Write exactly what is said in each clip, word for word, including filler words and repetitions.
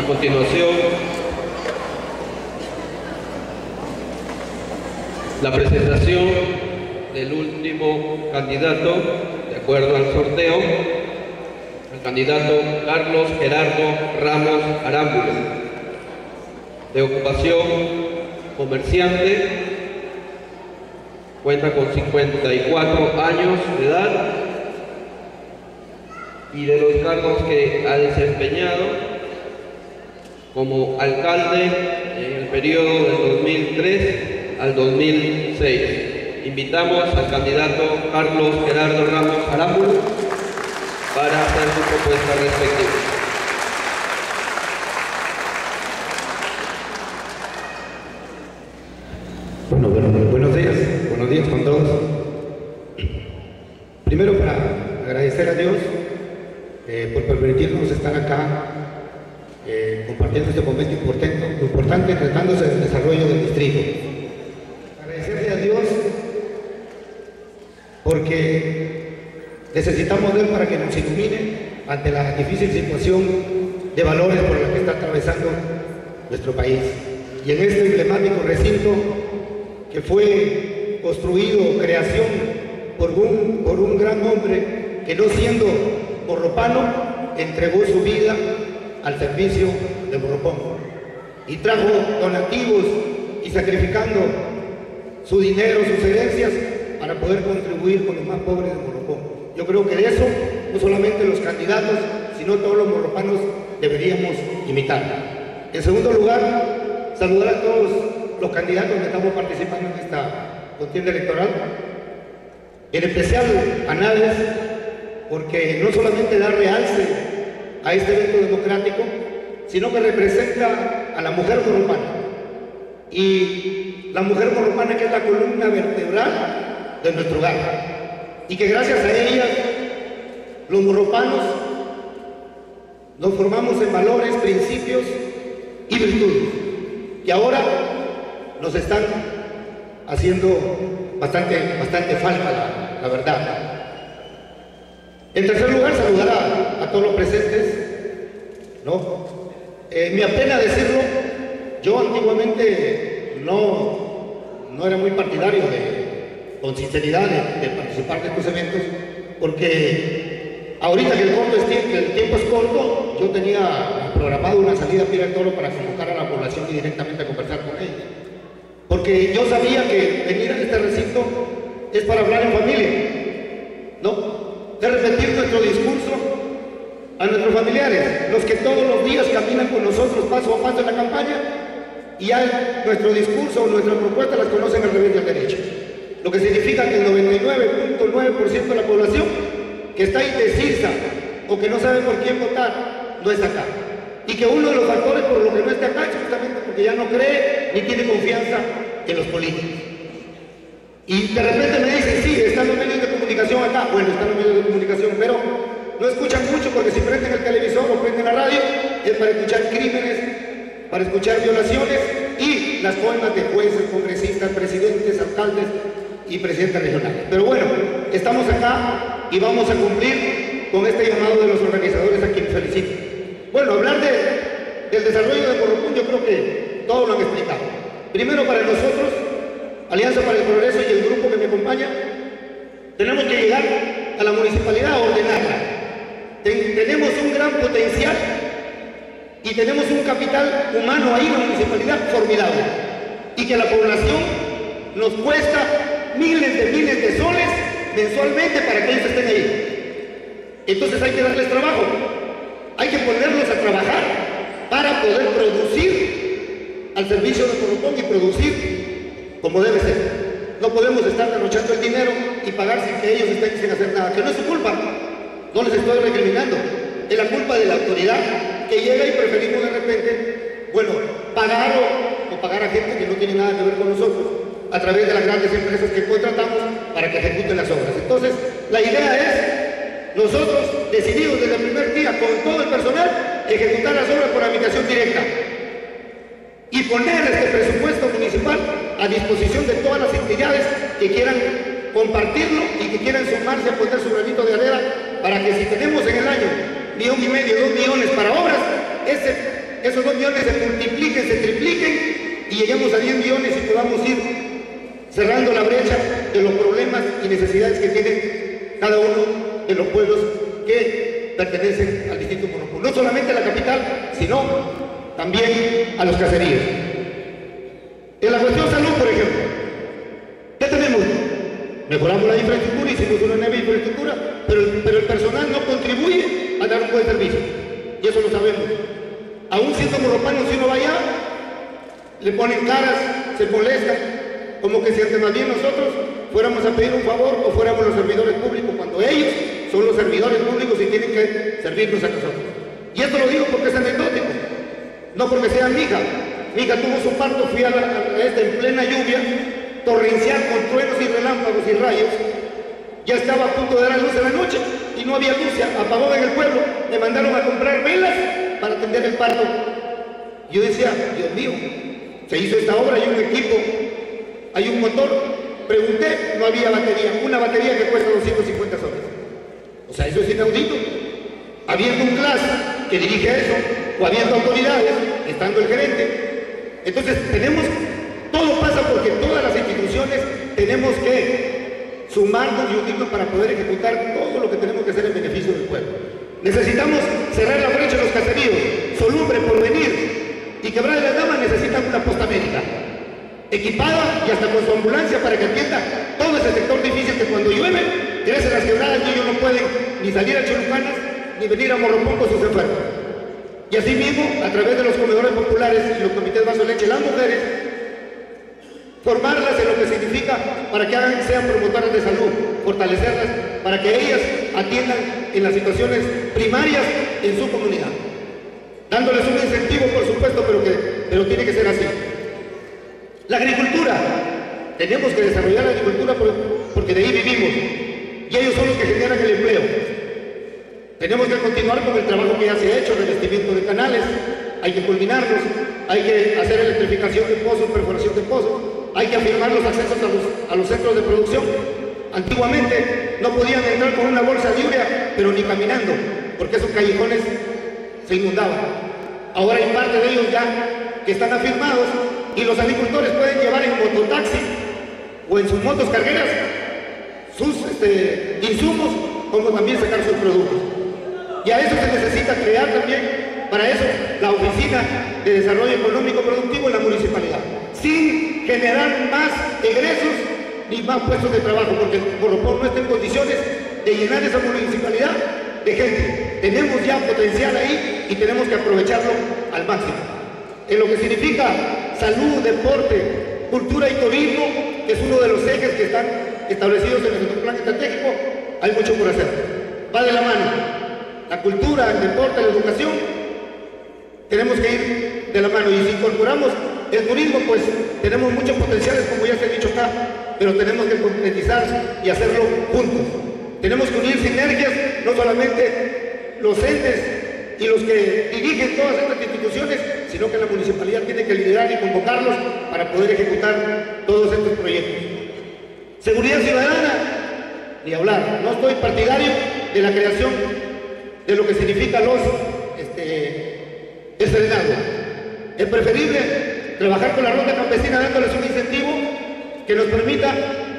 continuación, la presentación del último candidato, de acuerdo al sorteo, el candidato Carlos Gerardo Ramos Arámbula, de ocupación comerciante, cuenta con cincuenta y cuatro años de edad y de los cargos que ha desempeñado como alcalde en el periodo del dos mil tres al dos mil seis. Invitamos al candidato Carlos Gerardo Ramos Arámbula para hacer su propuesta respectiva. Bueno, bueno, buenos días, buenos días con todos. Primero, para agradecer a Dios eh, por permitirnos estar acá eh, compartiendo este momento importante, importante tratándose del desarrollo del distrito. Agradecerle a Dios porque necesitamos de Él para que nos ilumine ante la difícil situación de valores por la que está atravesando nuestro país. Y en este emblemático recinto que fue construido, creación por un, por un gran hombre que, no siendo morropano, entregó su vida al servicio de Morropón y trajo donativos y sacrificando su dinero, sus herencias, para poder contribuir con los más pobres de Morropón. Yo creo que de eso no solamente los candidatos, sino todos los morropanos deberíamos imitar. En segundo lugar, saludar a todos los candidatos que estamos participando en esta contienda electoral, en especial a Nades, porque no solamente da realce a este evento democrático, sino que representa a la mujer morropana, y la mujer morropana que es la columna vertebral de nuestro hogar, y que gracias a ella los morropanos nos formamos en valores, principios y virtudes, que ahora nos están haciendo bastante, bastante falta, la, la verdad. En tercer lugar, saludar a, a todos los presentes, ¿no? Eh, me apena decirlo, yo antiguamente no, no era muy partidario de, con sinceridad, de, de participar de estos eventos, porque ahorita que el, corto es tiempo, el tiempo es corto, yo tenía programado una salida a Piedra del Toro para convocar a la población y directamente a conversar con ellos. Porque yo sabía que venir a este recinto es para hablar en familia, ¿no? De repetir nuestro discurso a nuestros familiares, los que todos los días caminan con nosotros paso a paso en la campaña, y ya nuestro discurso o nuestra propuesta las conocen al revés y al derecho. Lo que significa que el noventa y nueve punto nueve por ciento de la población que está indecisa o que no sabe por quién votar, no está acá. Y que uno de los factores por los que no está acá es justamente porque ya no cree ni tiene confianza en los políticos. Y de repente me dicen, sí, están los medios de comunicación acá. Bueno, están los medios de comunicación, pero no escuchan mucho, porque si prenden el televisor o prenden la radio es para escuchar crímenes, para escuchar violaciones y las coimas de jueces, congresistas, presidentes, alcaldes y presidentes regionales. Pero bueno, estamos acá y vamos a cumplir con este llamado de los organizadores, a quienes felicito. Bueno, hablar de, del desarrollo de Morropón, yo creo que todos lo han explicado. Primero, para nosotros, Alianza para el Progreso y el grupo que me acompaña, tenemos que llegar a la municipalidad a ordenarla. Ten, tenemos un gran potencial y tenemos un capital humano ahí en la municipalidad formidable, y que a la población nos cuesta miles de miles de soles mensualmente para que ellos estén ahí. Entonces hay que darles trabajo. Hay que ponerlos a trabajar para poder producir al servicio de Morropón y producir como debe ser. No podemos estar derrochando el dinero y pagar sin que ellos estén sin hacer nada, que no es su culpa. No les estoy recriminando. Es la culpa de la autoridad que llega y preferimos de repente, bueno, pagar o, o pagar a gente que no tiene nada que ver con nosotros a través de las grandes empresas que contratamos para que ejecuten las obras. Entonces, la idea es nosotros decidimos desde el primer día con todo el personal ejecutar las obras por habitación directa y poner este presupuesto municipal a disposición de todas las entidades que quieran compartirlo y que quieran sumarse a poner su granito de arena, para que si tenemos en el año millón y medio, dos millones para obras, ese esos dos millones se multipliquen, se tripliquen y lleguemos a diez millones y podamos ir cerrando la brecha de los problemas y necesidades que tienen cada uno de los pueblos que pertenecen al distrito Morropón. No solamente a la capital, sino también a los caseríos. En la cuestión salud, por ejemplo, ¿qué tenemos? Mejoramos la infraestructura, hicimos una nueva infraestructura, pero, pero el personal no contribuye a dar un buen servicio. Y eso lo sabemos. Aún siendo morropanos, si uno va allá, le ponen caras, se molestan, como que si antes más bien nosotros fuéramos a pedir un favor o fuéramos los servidores públicos, cuando ellos son los servidores públicos y tienen que servirnos a nosotros. Y esto lo digo porque es anecdótico, no porque sea mi hija. Mi hija tuvo su parto, fui a, la, a esta en plena lluvia, torrencial, con truenos y relámpagos y rayos. Ya estaba a punto de dar luz en la noche y no había luz, apagó en el pueblo. Me mandaron a comprar velas para atender el parto. Yo decía, Dios mío, se hizo esta obra, hay un equipo, hay un motor. Pregunté, no había batería, una batería que cuesta doscientos cincuenta soles. O sea, eso es inaudito. Habiendo un clase que dirige eso, o habiendo autoridades, estando el gerente. Entonces tenemos, todo pasa porque todas las instituciones tenemos que sumarnos y unirnos para poder ejecutar todo lo que tenemos que hacer en beneficio del pueblo. Necesitamos cerrar la brecha en los caseríos. Solumbre, Porvenir y Quebrada de las Damas necesitan una posta médica equipada y hasta con su ambulancia para que atienda todo ese sector difícil que cuando llueve crecen las quebradas y ellos no pueden ni salir a Cholucanas ni venir a Morropón con sus enfermos. Y así mismo, a través de los comedores populares y los comités vaso leche, las mujeres, formarlas en lo que significa para que hagan, sean promotoras de salud, fortalecerlas para que ellas atiendan en las situaciones primarias en su comunidad, dándoles un incentivo, por supuesto, pero, que, pero tiene que ser así. La agricultura, tenemos que desarrollar la agricultura porque de ahí vivimos y ellos son los que generan el empleo. Tenemos que continuar con el trabajo que ya se ha hecho, revestimiento de canales, hay que culminarlos, hay que hacer electrificación de pozos, perforación de pozos, hay que afirmar los accesos a los, a los centros de producción. Antiguamente no podían entrar con una bolsa de urea, pero ni caminando, porque esos callejones se inundaban. Ahora hay parte de ellos ya que están afirmados y los agricultores pueden llevar en mototaxi o en sus motos cargueras sus este, insumos, como también sacar sus productos. Y a eso se necesita crear también, para eso, la Oficina de Desarrollo Económico Productivo en la municipalidad, sin generar más egresos ni más puestos de trabajo, porque Morropón no está en condiciones de llenar esa municipalidad de gente. Tenemos ya potencial ahí y tenemos que aprovecharlo al máximo. En lo que significa salud, deporte, cultura y turismo, que es uno de los ejes que están establecidos en nuestro plan estratégico, hay mucho por hacer. Va de la mano. La cultura, el deporte, la educación, tenemos que ir de la mano. Y si incorporamos el turismo, pues tenemos muchos potenciales, como ya se ha dicho acá, pero tenemos que concretizar y hacerlo juntos. Tenemos que unir sinergias, no solamente los entes y los que dirigen todas estas instituciones, sino que la municipalidad tiene que liderar y convocarlos para poder ejecutar todos estos proyectos. Seguridad ciudadana, ni hablar. No estoy partidario de la creación de lo que significa los este, el serenazgo. Es preferible trabajar con la ronda campesina dándoles un incentivo que nos permita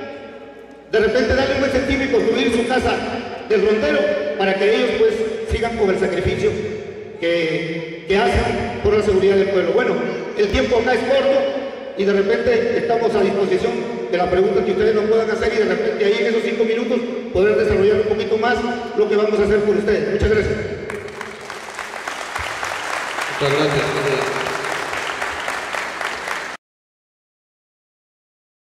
de repente darle un incentivo y construir su casa del rondero para que ellos pues sigan con el sacrificio que, que hacen por la seguridad del pueblo. Bueno, el tiempo acá es corto y de repente estamos a disposición de las preguntas que ustedes nos puedan hacer y de repente ahí en esos cinco minutos poder desarrollar un poquito más lo que vamos a hacer por ustedes. Muchas gracias. Muchas gracias.